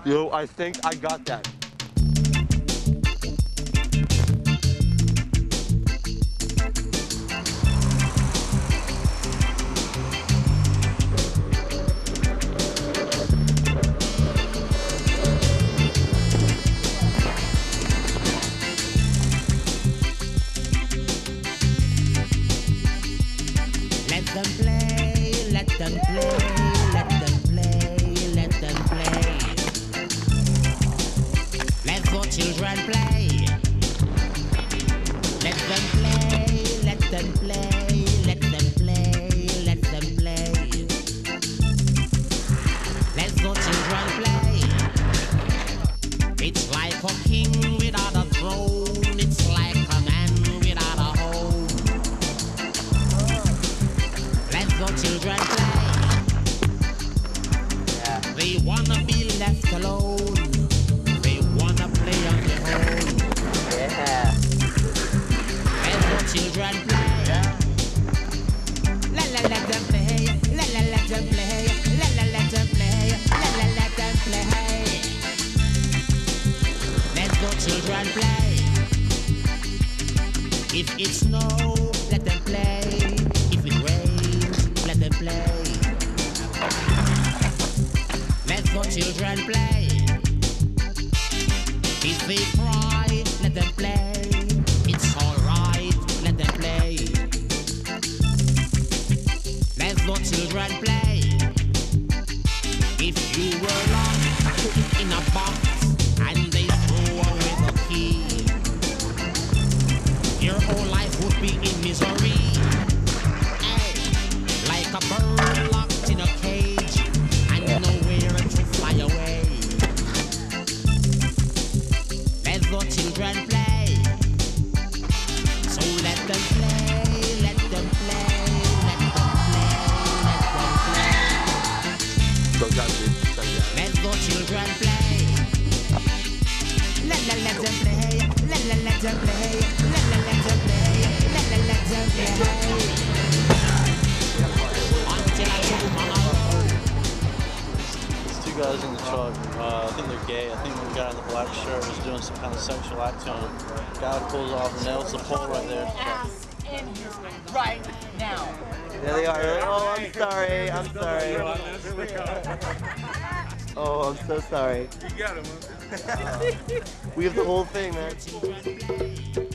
Yo, I think I got that. Let them play, let them play, let them play, let them play. Let the children play. Let them play, let them play, let them play, let them play. Let the children play. It's like a king without a throne. It's like a man without a home. Let the children play. They wanna be left alone. They wanna play on their own. Yeah. Let the children play. Let them play. Let them play. Let them play. Let them play. Let the children play. If it snow, let them play. If it rains, let them play. Let the children play. If they cry, let them play. It's alright, let them play. Let the children play. If you were locked in a box and they threw away the key, your whole life would be in misery. Hey, like a bird locked in a cage and nowhere to fly away. Let the children play. So let them play, let them play, let them play, let them play. So got it. Let the children play. Let them play. Let them play. Let them play. Let them play. Until I tomorrow. There's two guys in the truck. I think they're gay. I think the guy in the black shirt was doing some kind of sexual act on him. Guy pulls off and nails the pole right there. Ass in here right now. There they are. Oh, I'm sorry. I'm sorry. Oh, I'm so sorry. You got him, huh? We have the whole thing, man.